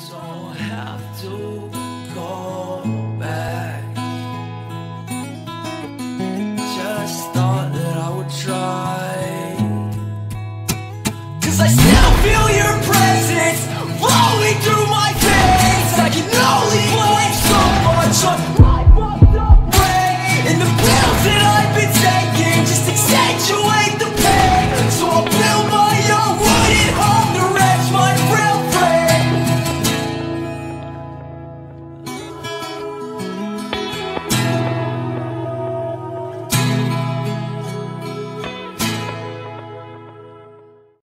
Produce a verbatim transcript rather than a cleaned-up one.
don't have to go back. Just thought that I would try, 'cause I still feel